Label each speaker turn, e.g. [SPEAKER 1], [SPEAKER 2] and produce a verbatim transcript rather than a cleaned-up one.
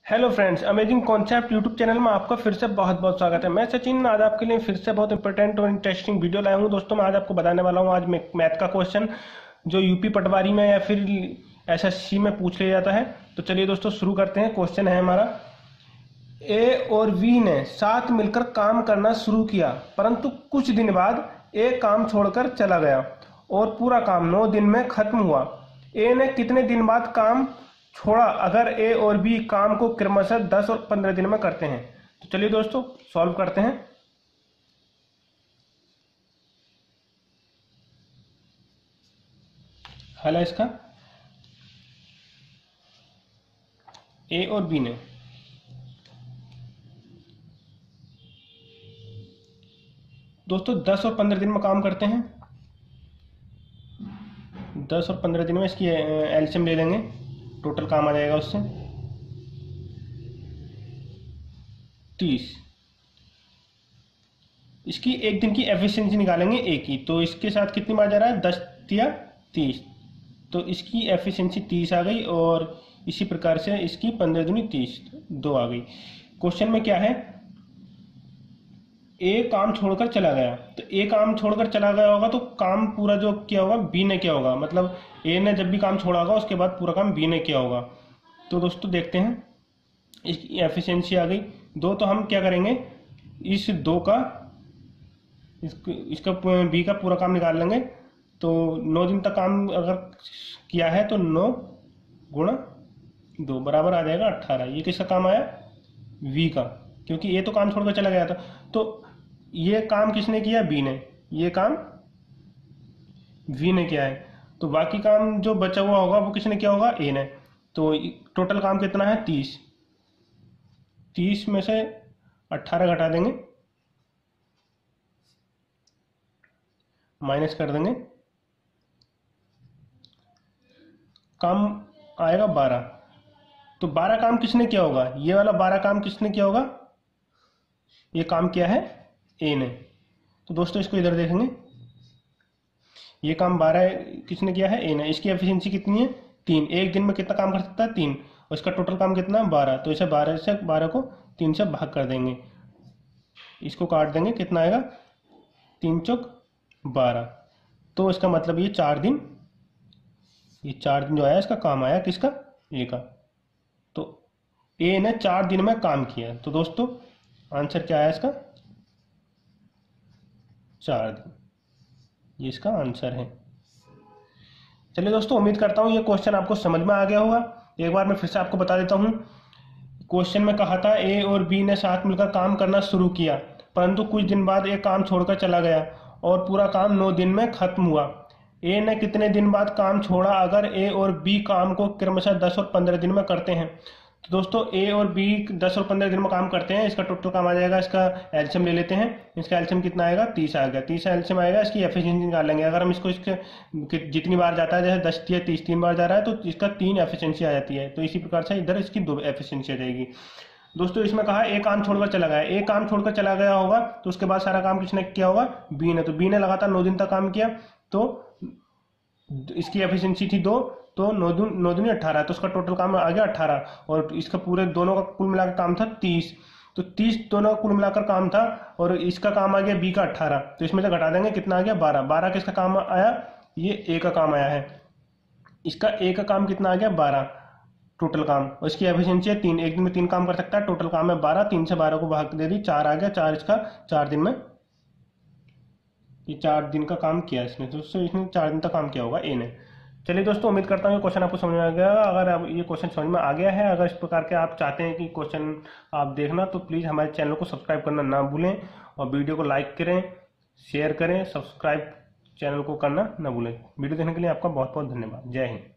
[SPEAKER 1] Hello friends, amazing concept YouTube channel में आपका फिर से बहुत बहुत स्वागत है। मैं सचिन आज आपके लिए फिर से बहुत इंपॉर्टेंट और इंटरेस्टिंग वीडियो लाया हूँ। दोस्तों मैं आज आपको बताने वाला हूँ आज मैथ का क्वेश्चन जो यूपी पटवारी में या फिर एसएससी में पूछ लिया जाता है। तो चलिए दोस्तों शुरू करते हैं। क्वेश्चन है हमारा, ए और बी ने साथ मिलकर काम करना शुरू किया, परंतु कुछ दिन बाद ए काम छोड़कर चला गया और पूरा काम नौ दिन में खत्म हुआ। ए ने कितने दिन बाद काम छोड़ा अगर ए और बी काम को क्रमशः दस और पंद्रह दिन में करते हैं? तो चलिए दोस्तों सॉल्व करते हैं। हल है इसका, ए और बी ने दोस्तों दस और पंद्रह दिन में काम करते हैं। दस और पंद्रह दिन में इसकी एलसीएम ले लेंगे, टोटल काम आ जाएगा उससे तीस। इसकी एक दिन की एफिशिएंसी निकालेंगे ए की, तो इसके साथ कितनी बार जा रहा है, दस या तीस, तो इसकी एफिशिएंसी तीस आ गई। और इसी प्रकार से इसकी पंद्रह दूनी तीस, दो आ गई। क्वेश्चन में क्या है, ए काम छोड़कर चला गया, तो ए काम छोड़कर चला गया होगा तो काम पूरा जो किया होगा बी ने किया होगा, मतलब ए ने जब भी काम छोड़ा होगा उसके बाद पूरा काम बी ने किया होगा। तो दोस्तों देखते हैं, इसकी एफिशिएंसी आ गई दो, तो हम क्या करेंगे, इस दो का इसको इसका बी का पूरा काम निकाल लेंगे। तो नौ दिन तक काम अगर किया है तो नौ गुणा दो बराबर आ जाएगा अट्ठारह। ये किसका काम आया, वी का, क्योंकि ये तो काम छोड़कर चला गया था। तो ये काम किसने किया, बी ने, ये काम वी ने किया है, तो बाकी काम जो बचा हुआ होगा वो किसने किया होगा, ए ने। तो टोटल काम कितना है, तीस। तीस में से अट्ठारह घटा देंगे, माइनस कर देंगे, काम आएगा बारह। तो बारह काम किसने किया होगा, ये वाला बारह काम किसने किया होगा, ये काम किया है ए ने। तो दोस्तों इसको इधर देखेंगे, ये काम बारह किसने किया है, ए ने। इसकी एफिशिएंसी कितनी है, तीन। एक दिन में कितना काम कर सकता है, तीन, और इसका टोटल काम कितना है, बारह। तो इसे बारह से बारह को तीन से भाग कर देंगे, इसको काट देंगे, कितना आएगा, तीन चौक बारह। तो इसका मतलब ये चार दिन, ये चार दिन जो आया इसका काम आया किसका, ए का। तो ए ने चार दिन में काम किया। तो दोस्तों आंसर क्या आया इसका, चार दिन, ये इसका आंसर है। चलिए दोस्तों उम्मीद करता हूँ ये क्वेश्चन आपको समझ में आ गया होगा। एक बार मैं फिर से आपको बता देता हूँ। क्वेश्चन में कहा था ए और बी ने साथ मिलकर काम करना शुरू किया, परंतु कुछ दिन बाद एक काम छोड़कर चला गया और पूरा काम नौ दिन में खत्म हुआ। ए ने कितने दिन बाद काम छोड़ा अगर ए और बी काम को क्रमशः दस और पंद्रह दिन में करते हैं? तो दोस्तों ए और बी दस और पंद्रह दिन में काम करते हैं, इसका टोटल काम आ जाएगा, इसका एलसीएम ले लेते हैं। इसका एलसीएम कितना आएगा, तीस आ गया, तीस एलसीएम आएगा। इसकी एफिशिएंसी निकाल लेंगे। अगर हम इसको इसके जितनी बार जाता है, जैसे दस या तीस तीन बार जा रहा है, तो इसका तीन एफिशिएंसी आ जाती है। तो इसी प्रकार से इधर इसकी दो एफिशिएंसी आ जाएगी। दोस्तों इसमें कहा एक काम छोड़कर चला गया, एक काम छोड़कर चला गया होगा तो उसके बाद सारा काम किसने किया होगा, बी ने। तो बी ने लगातार नौ दिन तक काम किया, तो इसकी एफिशिएंसी थी दो, तो नौ दून नौ दूनी अट्ठारह, तो उसका टोटल काम आ गया अट्ठारह। और इसका पूरे दोनों का कुल मिलाकर काम था तीस, तो तीस दोनों का कुल मिलाकर काम था, और इसका काम आ गया बी का अट्ठारह। तो इसमें से घटा देंगे, कितना आ गया, बारह। बारह किसका काम आया, ये ए का काम आया है। इसका ए का काम कितना आ गया, बारह टोटल काम, और इसकी एफिशिएंसी है तीन। एक दिन में तीन काम कर सकता है, टोटल काम है बारह। तीन से बारह को भाग दे दी, चार आ गया। चार इसका चार दिन में, ये चार दिन का काम किया इसने, तो इसने चार दिन तक काम किया होगा ए ने। चलिए दोस्तों उम्मीद करता हूँ ये क्वेश्चन आपको समझ में आ गया। अगर आप ये क्वेश्चन समझ में आ गया है, अगर इस प्रकार के आप चाहते हैं कि क्वेश्चन आप देखना, तो प्लीज़ हमारे चैनल को सब्सक्राइब करना ना भूलें, और वीडियो को लाइक करें, शेयर करें, सब्सक्राइब चैनल को करना ना भूलें। वीडियो देखने के लिए आपका बहुत बहुत धन्यवाद। जय हिंद।